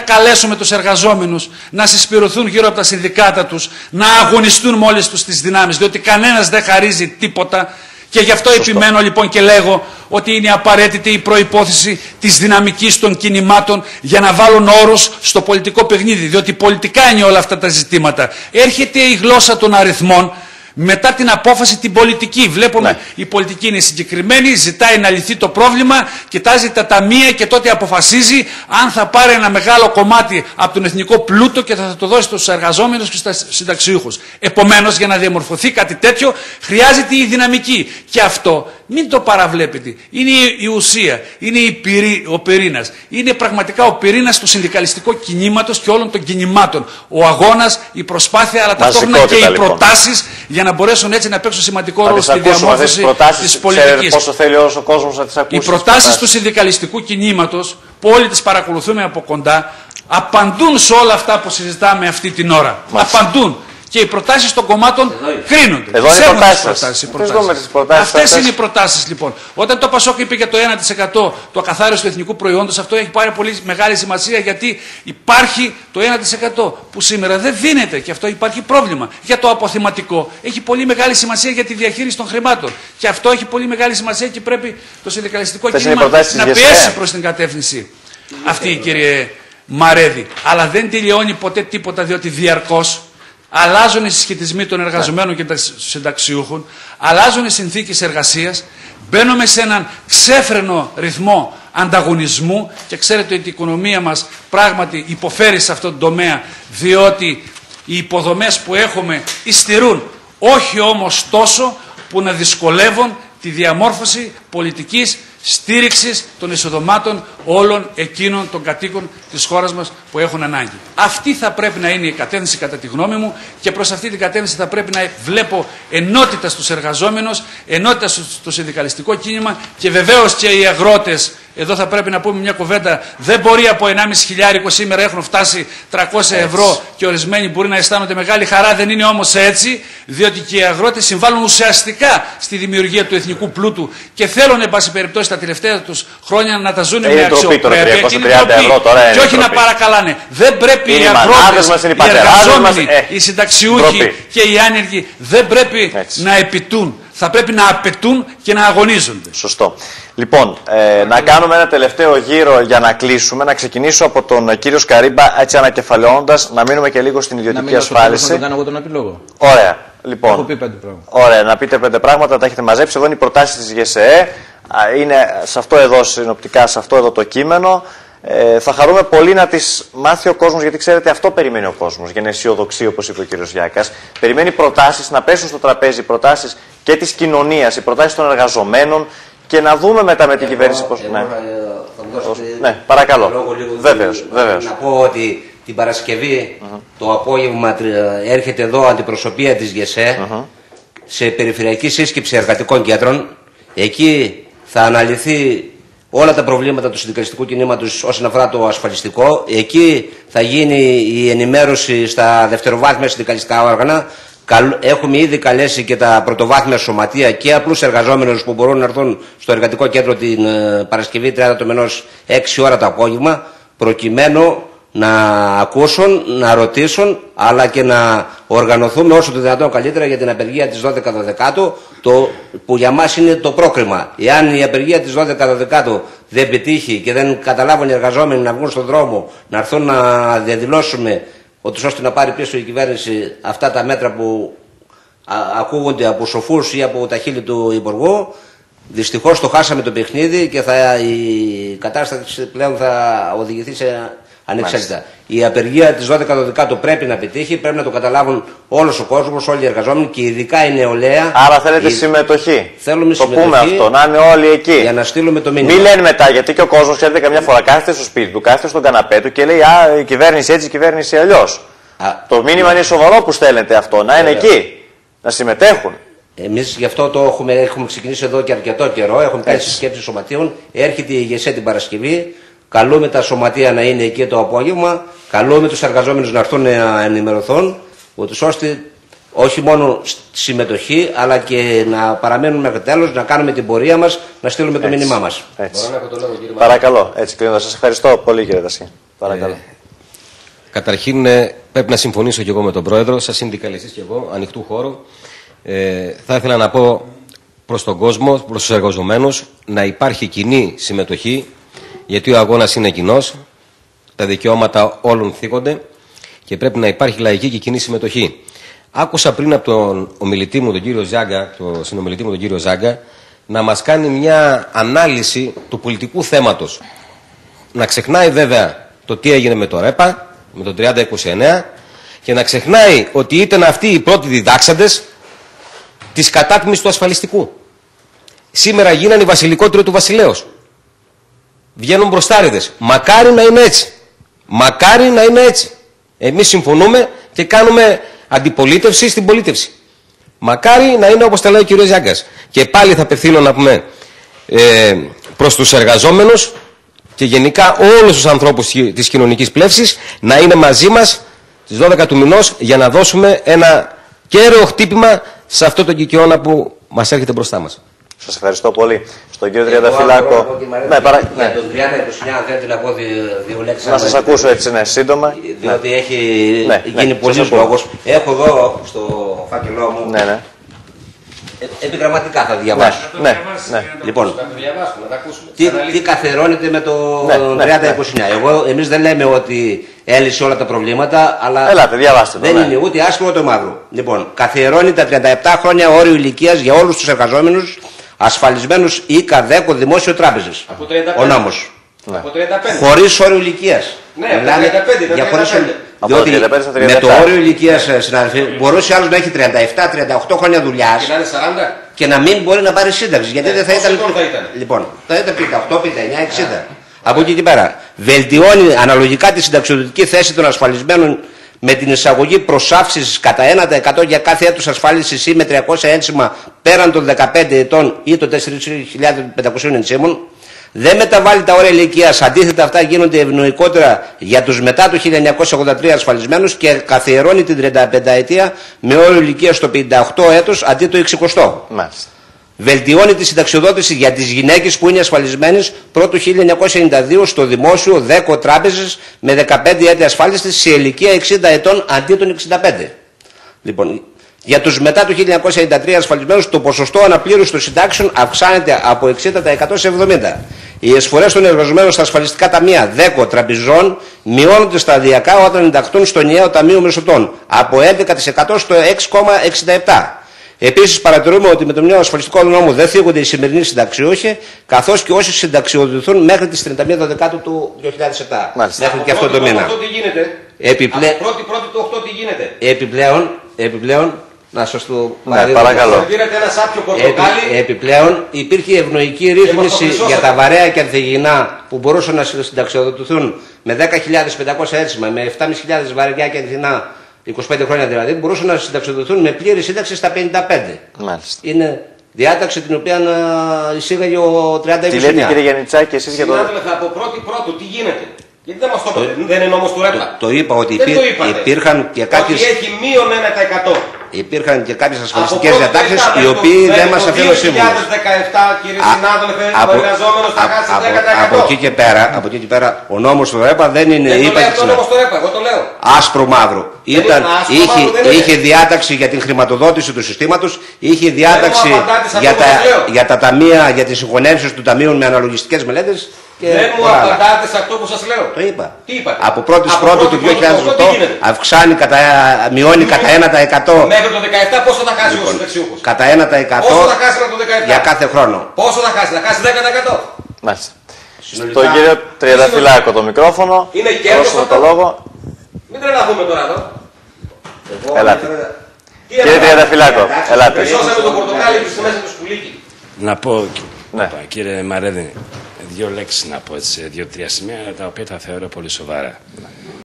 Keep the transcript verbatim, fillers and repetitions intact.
καλέσουμε τους εργαζόμενους να συσπηρωθούν γύρω από τα συνδικάτα τους, να αγωνιστούν με όλες τους τις δυνάμεις, διότι κανένας δεν χαρίζει τίποτα. Και γι' αυτό Σωστό. επιμένω λοιπόν και λέγω ότι είναι απαραίτητη η προϋπόθεση της δυναμικής των κινημάτων για να βάλουν όρους στο πολιτικό παιχνίδι, διότι πολιτικά είναι όλα αυτά τα ζητήματα. Έρχεται η γλώσσα των αριθμών μετά την απόφαση την πολιτική. Βλέπουμε ναι. η πολιτική είναι συγκεκριμένη, ζητάει να λυθεί το πρόβλημα, κοιτάζει τα ταμεία και τότε αποφασίζει αν θα πάρει ένα μεγάλο κομμάτι από τον εθνικό πλούτο και θα το δώσει στους εργαζόμενους και στους συνταξιούχους. Επομένως, για να διαμορφωθεί κάτι τέτοιο χρειάζεται η δυναμική. Και αυτό μην το παραβλέπετε. Είναι η ουσία, είναι η πυρή, ο πυρήνας. Είναι πραγματικά ο πυρήνας του συνδικαλιστικού κινήματος και όλων των κινημάτων. Ο αγώνας, η προσπάθεια, αλλά ταυτόχρονα και οι λοιπόν. προτάσεις για να μπορέσουν έτσι να παίξουν σημαντικό ρόλο στη διαμόρφωση της πολιτικής. Πόσο θέλει όλος ο κόσμος να τις ακούσει. Οι προτάσεις του συνδικαλιστικού κινήματος, που όλοι τις παρακολουθούμε από κοντά, απαντούν σε όλα αυτά που συζητάμε αυτή την ώρα. Μάλιστα. Απαντούν. Και οι προτάσεις των κομμάτων κρίνονται. Εδώ είναι οι προτάσεις. Αυτές είναι οι προτάσεις λοιπόν. Όταν το Πασόκ είπε για το ένα τοις εκατό το ακαθάριστο εθνικού προϊόντος, αυτό έχει πάρει πολύ μεγάλη σημασία, γιατί υπάρχει το ένα τοις εκατό που σήμερα δεν δίνεται και αυτό υπάρχει πρόβλημα. Για το αποθεματικό έχει πολύ μεγάλη σημασία για τη διαχείριση των χρημάτων. Και αυτό έχει πολύ μεγάλη σημασία και πρέπει το συνδικαλιστικό κίνημα να πιέσει προς την κατεύθυνση αυτή, κύριε Μαρέδη. Αλλά δεν τελειώνει ποτέ τίποτα, διότι διαρκώς αλλάζουν οι συσχετισμοί των εργαζομένων και των συνταξιούχων, αλλάζουν οι συνθήκες εργασίας, μπαίνουμε σε έναν ξέφρενο ρυθμό ανταγωνισμού και ξέρετε ότι η οικονομία μας πράγματι υποφέρει σε αυτόν τον τομέα, διότι οι υποδομές που έχουμε υστερούν, όχι όμως τόσο που να δυσκολεύουν τη διαμόρφωση πολιτικής στήριξης των εισοδομάτων όλων εκείνων των κατοίκων της χώρας μας που έχουν ανάγκη. Αυτή θα πρέπει να είναι η κατεύθυνση κατά τη γνώμη μου, και προς αυτή την κατεύθυνση θα πρέπει να βλέπω ενότητα στους εργαζόμενους, ενότητα στο συνδικαλιστικό κίνημα και βεβαίως και οι αγρότες. Εδώ θα πρέπει να πούμε μια κουβέντα. Δεν μπορεί από ενάμιση χιλιάρικο σήμερα έχουν φτάσει τριακόσια ευρώ και ορισμένοι μπορεί να αισθάνονται μεγάλη χαρά. Δεν είναι όμως έτσι, διότι και οι αγρότες συμβάλλουν ουσιαστικά στη δημιουργία του εθνικού πλούτου και θέλουν, εν πάση περιπτώσει, τα τελευταία τους χρόνια να τα ζουν με αξιοπρέπεια και όχι να παρακαλάνε. Δεν πρέπει οι αγρότες, οι εργαζόμενοι, οι συνταξιούχοι και οι άνεργοι δεν πρέπει να επιτούν. Θα πρέπει να απαιτούν και να αγωνίζονται. Σωστό. Λοιπόν, ε, να κάνουμε ένα τελευταίο γύρο για να κλείσουμε. Να ξεκινήσω από τον κύριο Σκαρίμπα, έτσι ανακεφαλαιώνοντας, να μείνουμε και λίγο στην ιδιωτική ασφάλιση. Να κάνω εγώ τον επιλόγο. Ωραία. Λοιπόν, έχω πει πέντε πράγματα. Ωραία, να πείτε πέντε πράγματα, τα έχετε μαζέψει. Εδώ είναι οι προτάσεις της ΓΕΣΕΕ. Είναι σε αυτό εδώ, συνοπτικά, σε αυτό εδώ το κείμενο. Ε, θα χαρούμε πολύ να τις μάθει ο κόσμος, γιατί ξέρετε αυτό περιμένει ο κόσμος για να αισιοδοξεί, όπως είπε ο κύριος Γιάκας. Περιμένει προτάσεις, να πέσουν στο τραπέζι, προτάσεις και της κοινωνίας, οι προτάσεις των εργαζομένων, και να δούμε μετά με την εγώ, κυβέρνηση πώς. Εγώ, ναι. θα δώσω ναι, παρακαλώ. Βεβαίως, βεβαίως. Να πω ότι την Παρασκευή uh-huh. το απόγευμα έρχεται εδώ αντιπροσωπεία της ΓΕΣΕ uh-huh. σε περιφερειακή σύσκεψη εργατικών κέντρων. Εκεί θα αναλυθεί όλα τα προβλήματα του συνδικαλιστικού κινήματος όσον αφορά το ασφαλιστικό. Εκεί θα γίνει η ενημέρωση στα δευτεροβάθμια συνδικαλιστικά όργανα. Έχουμε ήδη καλέσει και τα πρωτοβάθμια σωματεία και απλούς εργαζόμενους που μπορούν να έρθουν στο εργατικό κέντρο την Παρασκευή τριάντα του μηνός έξι ώρα το απόγευμα, προκειμένου να ακούσουν, να ρωτήσουν, αλλά και να οργανωθούμε όσο το δυνατόν καλύτερα για την απεργία της δώδεκα δεκάτου, το, που για μας είναι το πρόκριμα. Εάν η απεργία της δώδεκα δεκάτου δεν πετύχει και δεν καταλάβουν οι εργαζόμενοι να βγουν στον δρόμο, να έρθουν να διαδηλώσουμε, ότι ώστε να πάρει πίσω η κυβέρνηση αυτά τα μέτρα που α, ακούγονται από σοφούς ή από τα χείλη του Υπουργού, δυστυχώς το χάσαμε το παιχνίδι και θα, η κατάσταση πλέον θα οδηγηθεί σε ανεξέλεγκτα. Η απεργία της δώδεκα δεκάτου πρέπει να πετύχει, πρέπει να το καταλάβουν όλος ο κόσμος, όλοι οι εργαζόμενοι και ειδικά η νεολαία. Άρα θέλετε η... συμμετοχή. Θέλουμε το συμμετοχή. Πούμε αυτό, να είναι όλοι εκεί. Για να στείλουμε το μήνυμα. Μην λένε μετά, γιατί και ο κόσμος, ξέρετε, καμιά φορά κάθεται στο σπίτι του, κάθεται στον καναπέ του και λέει Α, η κυβέρνηση έτσι, η κυβέρνηση αλλιώς. Το μήνυμα ναι. είναι σοβαρό που στέλνετε αυτό, να είναι Βέβαια. εκεί, να συμμετέχουν. Εμείς γι' αυτό το έχουμε, έχουμε ξεκινήσει εδώ και αρκετό καιρό, έχουμε κάνει συσκέψεις σωματείων. Έρχεται η ΓΕΣΕ την Παρασκευή. Καλούμε τα σωματεία να είναι εκεί το απόγευμα. Καλούμε τους εργαζόμενους να έρθουν να ενημερωθούν, ούτως ώστε όχι μόνο συμμετοχή, αλλά και να παραμένουμε μέχρι τέλος, να κάνουμε την πορεία μας, να στείλουμε το μήνυμά μας. Έτσι. Το λόγο, Παρακαλώ, έτσι κλείνοντας. Σας ευχαριστώ πολύ, κύριε Δασί. Παρακαλώ. Ε, Καταρχήν ε, πρέπει να συμφωνήσω και εγώ με τον Πρόεδρο, σαν συνδικαλιστής και εγώ, ανοιχτού χώρου. Ε, θα ήθελα να πω προς τον κόσμο, προς τους εργαζομένους, να υπάρχει κοινή συμμετοχή, γιατί ο αγώνας είναι κοινός, τα δικαιώματα όλων θίγονται και πρέπει να υπάρχει λαϊκή και κοινή συμμετοχή. Άκουσα πριν από τον ομιλητή μου, τον κύριο Ζάγκα, τον συνομιλητή μου, τον κύριο Ζάγκα, να μας κάνει μια ανάλυση του πολιτικού θέματος. Να ξεχνάει βέβαια το τι έγινε με το ΡΕΠΑ, με το τριάντα είκοσι εννέα, και να ξεχνάει ότι ήταν αυτοί οι πρώτοι διδάξαντες της κατάτμισης του ασφαλιστικού. Σήμερα γίνανε οι βασιλικότεροι του βασιλέως. Βγαίνουν μπροστάριδες. Μακάρι να είναι έτσι. Μακάρι να είναι έτσι. Εμείς συμφωνούμε και κάνουμε αντιπολίτευση στην πολίτευση. Μακάρι να είναι όπως τα λέει ο κ. Ζάγκας. Και πάλι θα απευθύνω να πούμε ε, προς τους εργαζόμενους και γενικά όλους τους ανθρώπους της κοινωνικής πλεύσης να είναι μαζί μας στις δώδεκα του μηνός για να δώσουμε ένα κέραιο χτύπημα σε αυτό το κικαιώνα που μας έρχεται μπροστά μας. Σας ευχαριστώ πολύ. Στον κύριο Τριανταφυλάκο. Ναι, παρα... Για ναι. τον τριάντα είκοσι εννέα, αν θέλετε να πω δύο λέξεις. Να σας ακούσω έτσι, ναι, σύντομα. Διότι ναι. έχει ναι, γίνει ναι, πολλής λόγος. Έχω εδώ στο φάκελό μου. Ναι, ναι. Ε, επιγραμματικά θα διαβάσω. Ναι, ναι, ναι. Λοιπόν, τι, τι καθερώνεται με το ναι, ναι, τριάντα είκοσι εννέα. Ναι. Εγώ, εμείς δεν λέμε ότι έλυσε όλα τα προβλήματα, αλλά Ελάτε, διαβάστε το, δεν ναι. είναι ούτε άσπρο ούτε μαύρο. Λοιπόν, καθιερώνει τα τριάντα επτά χρόνια όριο ηλικίας για όλους τους εργαζόμενους ασφαλισμένους ή καδέκο δημόσιο τράπεζες. Ο νόμος. Ναι. Χωρίς όριο ηλικίας. Ναι, από τριάντα πέντε, για χωρίς όριο. Διότι με το όριο ηλικίας, συνάδελφοι, μπορούσε άλλος να έχει τριάντα επτά τριάντα οκτώ χρόνια δουλειάς και να είναι σαράντα και να μην μπορεί να πάρει σύνταξη. Γιατί ναι, δεν θα ήταν. θα ήταν. Λοιπόν, θα ήταν πενήντα οκτώ, πενήντα εννέα, εξήντα. Από εκεί και πέρα. Βελτιώνει αναλογικά τη συνταξιοδοτική θέση των ασφαλισμένων με την εισαγωγή προσάυξησης κατά ένα τοις εκατό για κάθε έτος ασφάλισης ή με τριακόσια ένσημα πέραν των δεκαπέντε ετών ή των τέσσερις χιλιάδες πεντακόσιων ενσύμων. Δεν μεταβάλλει τα όρια ηλικίας, αντίθετα αυτά γίνονται ευνοϊκότερα για τους μετά το χίλια εννιακόσια ογδόντα τρία ασφαλισμένους και καθιερώνει την τριανταπενταετία με όριο ηλικίας στο πενήντα οκτώ έτος αντί το εξηκοστό. Μάλιστα. Βελτιώνει τη συνταξιοδότηση για τις γυναίκες που είναι ασφαλισμένες πρώτου χίλια εννιακόσια ενενήντα δύο στο δημόσιο δέκο τράπεζες με δεκαπέντε έτη ασφάλισης σε ηλικία εξήντα ετών αντί των εξήντα πέντε. Λοιπόν, για τους μετά το χίλια εννιακόσια ενενήντα τρία ασφαλισμένους το ποσοστό αναπλήρωσης των συντάξεων αυξάνεται από εξήντα τοις εκατό σε εβδομήντα τοις εκατό. Οι εισφορές των εργαζομένων στα ασφαλιστικά ταμεία δέκο τραπεζών μειώνονται σταδιακά όταν ενταχθούν στο ενιαίο ταμείο μεσοτών από έντεκα τοις εκατό στο έξι κόμμα εξήντα επτά τοις εκατό. Επίσης, παρατηρούμε ότι με τον νέο ασφαλιστικό νόμο δεν θίγονται οι σημερινοί συνταξιούχοι, καθώς και όσοι συνταξιοδοτηθούν μέχρι τις τριάντα μία Δεκάτου του δύο χιλιάδες επτά. Μάλιστα. Μέχρι και αυτό το μήνα. Τι γίνεται. Επιπλέ... Από πρώτη πρώτη του οκτώ τι γίνεται. Επιπλέον, επιπλέον, να σας το ναι, παρακαλώ. Πήρατε ένα σάπιο πορτοκάλι. Επι, επιπλέον, υπήρχε ευνοϊκή ρύθμιση για τα βαρέα και ανθυγιεινά που μπορούσαν να συνταξιοδοτηθούν με δέκα χιλιάδες πεντακόσια ένσημα, με επτά χιλιάδες πεντακόσια βαριά και ανθυγιεινά, είκοσι πέντε χρόνια δηλαδή, μπορούσαν να συνταξιοδοτηθούν με πλήρη σύνταξη στα πενήντα πέντε. Μάλιστα. Είναι διάταξη την οποία εισήγαγε ο τριάντα είκοσι εννέα. Τι λέτε κύριε Γιαννιτσάκη, εσείς για το... Συνάδελφε, από πρώτη πρώτου τι γίνεται. Γιατί δεν μας το είπατε, δεν είναι νόμος του ΡΕΠΑ. Το, το είπα ότι δεν υπήρ, το υπήρχαν και κάποιες... Ότι έχει μείον ένα τοις εκατό. Υπήρχαν και κάποιες ασφαλιστικές διατάξεις οι οποίοι δεν μας αφήνουν σύμβουλους. Το δύο χιλιάδες δεκαεπτά, κύριε συνάδελφε, ο εργαζόμενος θα χάσει δέκα τοις εκατό. Από εκεί και πέρα, από εκεί και πέρα, ο νόμος του ΡΕΠΑ δεν είναι... Δεν το λέει αυτό ο νόμος του ΡΕΠΑ, εγώ το λέω. Άσπρο μαύρο. Ήταν, άσπρο είχε, μαύρο είχε διάταξη για την χρηματοδότηση του συστήματος, είχε διάταξη για τα, για τα ταμεία, για τις συγχωνεύσεις του ταμείου με αναλογιστικές μελέτες. Δεν μου απαντάτε σε αυτό που σας λέω. Το είπα. Τι είπατε. Από πρώτη πρώτη του δύο χιλιάδες οκτώ αυξάνει κατά, μειώνει κατά ένα τοις εκατό. Μέχρι το δεκαεπτά πόσο θα χάσει λοιπόν, ο συνταξιούχος. Κατά ένα τοις εκατό. Πόσο θα χάσει με το δεκαεπτά. Για κάθε χρόνο. Πόσο θα χάσει, θα χάσει δέκα τοις εκατό. Μάλιστα. Στον κύριο Τριανταφυλάκο το μικρόφωνο. Είναι κέρδος αυτό. Το λόγο. Μην τρελαθούμε τώρα εδώ. Ελάτε. Κύριε Τριανταφυλάκο, ελάτε. Σώσαμε το πορτοκάλι του μέσα του σκουλίκι. Να πω, ναι. κύριε Μαρέδη, δύο λέξεις να πω, έτσι, δύο-τρία σημεία τα οποία τα θεωρώ πολύ σοβαρά.